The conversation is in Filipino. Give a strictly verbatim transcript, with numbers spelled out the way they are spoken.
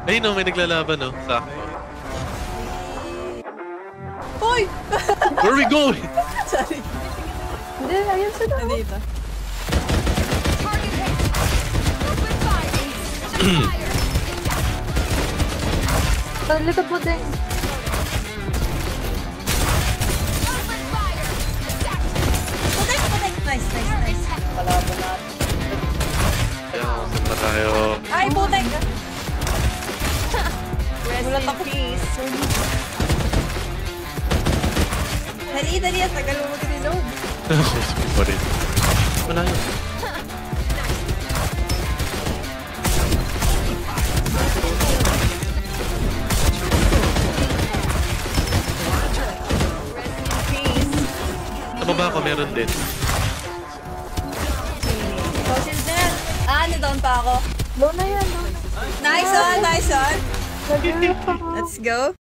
Ayun no, may naglalaban no. Sakto. Hoy! Where are we going? Sorry. Hindi, ayun sila. Nandito. Sa likod mo din. Putek, putek. Nice, nice, nice. Palaban natin. Ayan, saan ba tayo? Ay, putek! Rest Gulat in ako. peace. Dali, dali. At tagal mo mag-reload. Sige pa rin. Wala yun. Sa baba ko meron din. Fossil na yan. Ah, na-down pa ako. Low na yan, low na. Nice on, nice on. Nag-rip ako. Let's go.